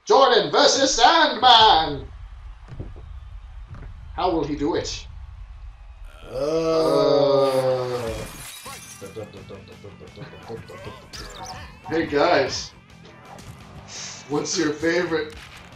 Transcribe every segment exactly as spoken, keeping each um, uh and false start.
Jordan versus Sandman! How will he do it? Uh... Hey guys, what's your favorite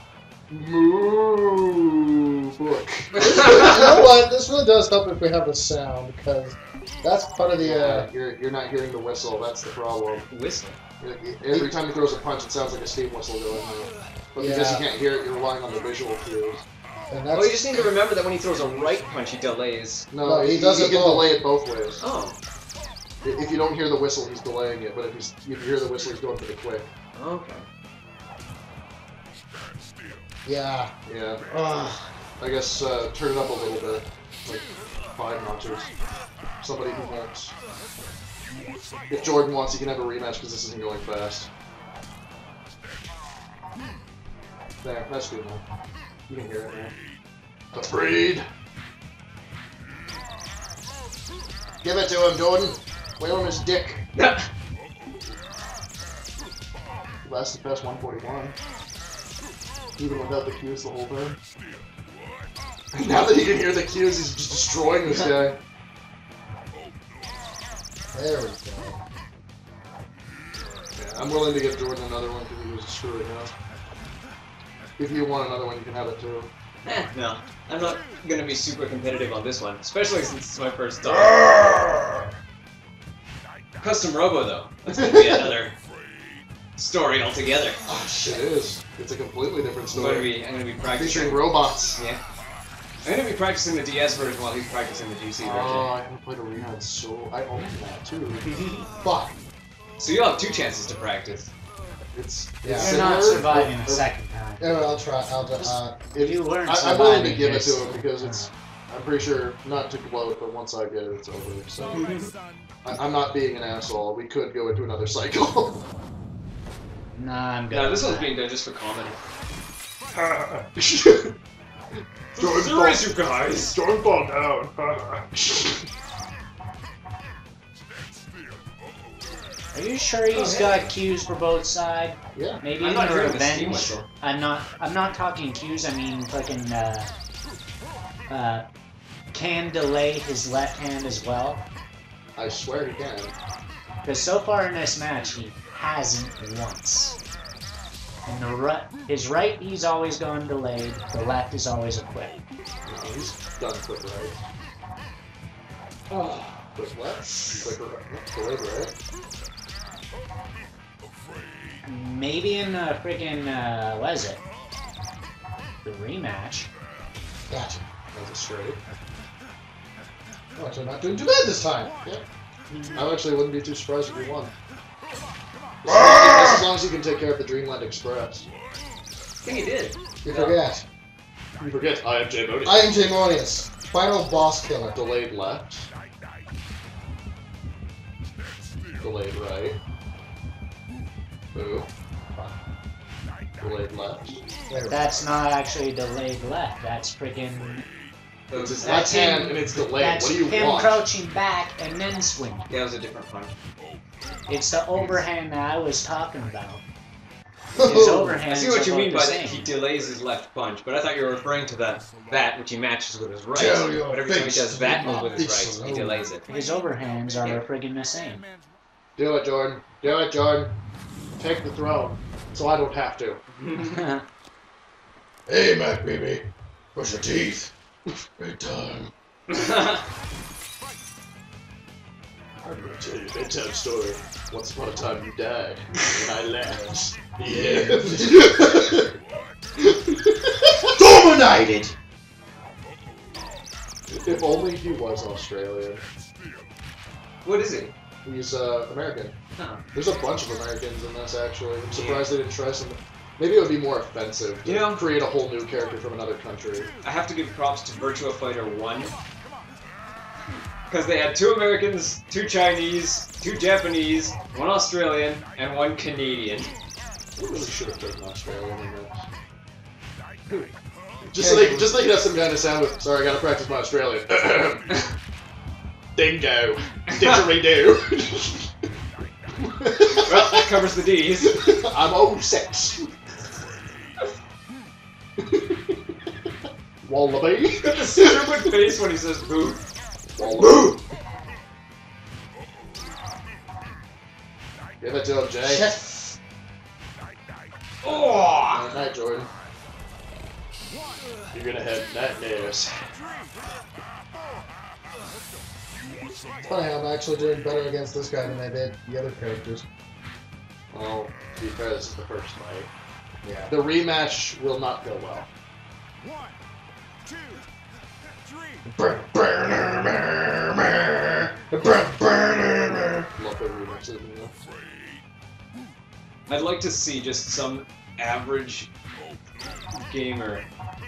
moo book? You know what? This really does help if we have the sound, because that's part of the. Yeah, Uh... you're you're not hearing the whistle. That's the problem. Whistle. Every time he throws a punch, it sounds like a steam whistle going on. But because Yeah. you can't hear it, you're relying on the visual cues. And Well, that's... you just need to remember that when he throws a right punch, he delays. No, No, he he, does he it can both. delay it both ways. Oh. If you don't hear the whistle, he's delaying it. But if, he's, if you hear the whistle, he's going for the quick. Okay. Yeah. Yeah. Ugh. I guess uh, turn it up a little bit, like five notches. Somebody who wants. If Jordan wants, he can have a rematch because this isn't going fast. There, that's good enough. You can hear it now. Afraid. Give it to him, Jordan. Whale on his dick. That's the best one forty-one. Even without the cues the whole time. Now that he can hear the cues, he's just destroying this guy. There we go. Yeah, I'm willing to give Jordan another one because he was screwing up. If you want another one, you can have it too. Eh, no. I'm not gonna be super competitive on this one, especially since it's my first time. Custom Robo, though. That's gonna be another story altogether. Oh shit, it is. It's a completely different I'm gonna story. be, I'm gonna be practicing. Featuring robots. Yeah. I'm gonna be practicing the D S version while he's practicing the G C version. Oh, I haven't played Arena in so... I own that too. Fuck. So you'll have two chances to practice. It's, Yeah. it's You're not similar, surviving but- the second time. Yeah, I'll try. I'll just. Uh, If, You learn I, I'm willing to surviving give it this. to him because it's... I'm pretty sure, not to gloat, but once I get it, it's over. So I, I'm not being an asshole. We could go into another cycle. Nah, I'm good. No, this with one's that. being done just for comedy. Jordan Serious, you guys! Jordan fall down. Are you sure he's got cues for both sides? Yeah. Maybe I'm in not the hearing the steam revenge. whistle. I'm not. I'm not talking cues. I mean, fucking. Uh, uh, can delay his left hand as well. I swear he can. Because so far in this match, he hasn't once. And the right, his right, he's always gone delayed. The left is always a quick. No, he's done quick right. Oh, quick left, quick right, quick right. Maybe in the freaking uh, what is it? The rematch. gotcha. That's a straight. Oh, so I'm not doing too bad this time. Yeah. I actually wouldn't be too surprised if he won. Just as long as he can take care of the Dreamland Express. I think he did. You Yeah. forget. You forget, I am Jay Bodie. I am Jamonius, final boss killer. Delayed left. Delayed right. Boo. Delayed left. There we That's not actually delayed left. That's freaking. It's his That's left him. hand and it's delayed. That's What do you him want? crouching back and then swing. Yeah, it was a different punch. It's the overhand that I was talking about. go. His I overhands see what you are mean both by the that. same. He delays his left punch, but I thought you were referring to that that which he matches with his right. Tell your But every time he face does to that be move with his bitch right, he alone. delays it. His overhands are Yeah. friggin' the same. Do it, Jordan. Do it, Jordan. Take the throne, so I don't have to. Hey, Mac, baby. Brush your teeth. Good time. I'm gonna tell you a bedtime story. Once upon a time you died, and I left. Yeah. Dominated! If only he was Australian. What is he? He's uh, American. Oh. There's a bunch of Americans in this, actually. I'm surprised they didn't try some... Maybe it would be more offensive to You know- create a whole new character from another country. I have to give props to Virtua Fighter one. Because they had two Americans, two Chinese, two Japanese, one Australian, and one Canadian. We really should have put an Australian in this. Just so they, just so they could have some kind of sound with, sorry, I gotta practice my Australian. Dingo. Didgeridoo. Well, that covers the D's. I'm oh six. Wallaby. He's got the stupid face when he says boo. Wallaby. Give it to him, Jay. Shit. Oh! Good night, Jordan. You're gonna have nightmares. It's funny how I'm actually doing better against this guy than I did the other characters. Well, to be fair, this is the first fight. Yeah. The rematch will not go well. One, two, three. Love the rematches, you know. I'd like to see just some average gamer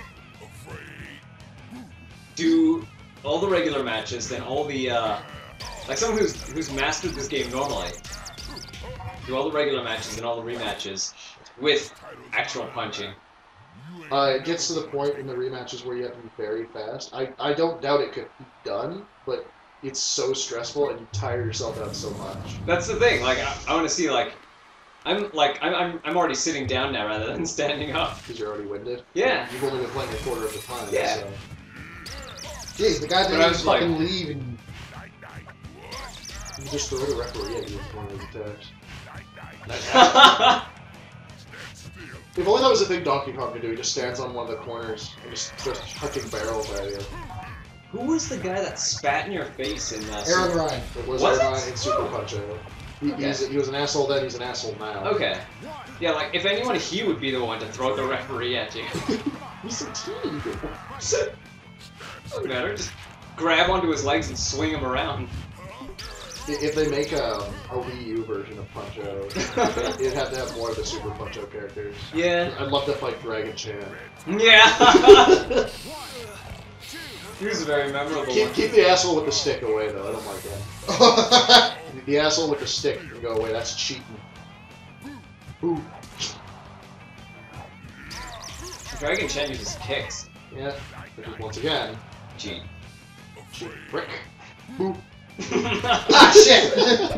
do all the regular matches, then all the uh, like someone who's who's mastered this game normally. Do all the regular matches and all the rematches with actual punching. Uh, it gets to the point in the rematches where you have to be very fast. I, I don't doubt it could be done, but it's so stressful and you tire yourself out so much. That's the thing. Like I, I want to see like I'm like I'm, I'm I'm already sitting down now rather than standing up. Because you're already winded. Yeah. You've only been playing a quarter of the time. Yeah. So. Jeez, the guy But didn't I even was like- fucking leave and You just throw the referee at you with one of those attacks. If only that was a thing Donkey Kong could do. He just stands on one of the corners and just starts touching barrels at you. Who was the guy that spat in your face in uh, Aaron Super- Ryan. It was Was Irvine it? in Super Punch-Out. He, Okay. he's, he was an asshole then, he's an asshole now. Okay. Yeah, like if anyone, he would be the one to throw the referee at you. He's a team. Doesn't matter. Just grab onto his legs and swing him around. If they make a, a Wii U version of Punch-Out, it- it'd have to have more of the Super Punch-Out characters. Yeah. I'd love to fight Dragon Chan. Yeah. He was a very memorable Keep, one. keep the asshole with the stick away, though. I don't like that. The asshole with the stick can go away. That's cheating. Ooh. Dragon Chen uses kicks. Yeah. Which is, once again, Cheat. cheat brick. Boop. Ah, shit!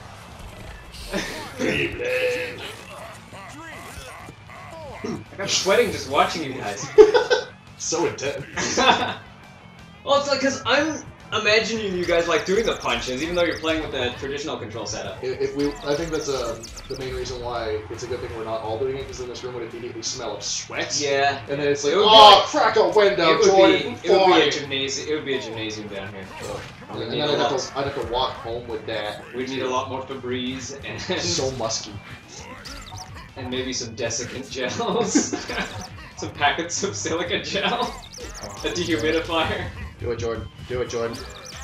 I'm sweating just watching you guys. So intense. Well, it's like, because I'm imagining you guys, like, doing the punches, even though you're playing with the traditional control setup. If, if we, I think that's um, the main reason why it's a good thing we're not all doing it, because then this room would immediately smell of sweat. Yeah. And then it's like, It would be oh, like- crack a window, It would, Jordan. be, it would be a fine." gymnasium. It would be a gymnasium down here. And We'd then need I'd a have, lot. to, I'd have to walk home with that. We'd need a lot more Febreze and So musky. and maybe some desiccant gels, some packets of silica gel, a dehumidifier. Do it, Jordan. Do it, Jordan.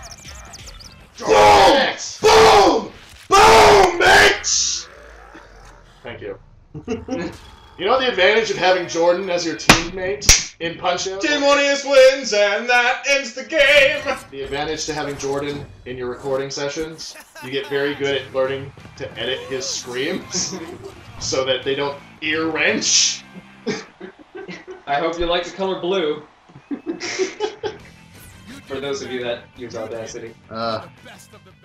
Boom! Boom! Boom, bitch! Thank you. You know the advantage of having Jordan as your teammate in Punch-Out? Timonius wins, and that ends the game. The advantage to having Jordan in your recording sessions, you get very good at learning to edit his screams so that they don't ear wrench. I hope you like the color blue. For those of you that use Audacity. Uh, Best of the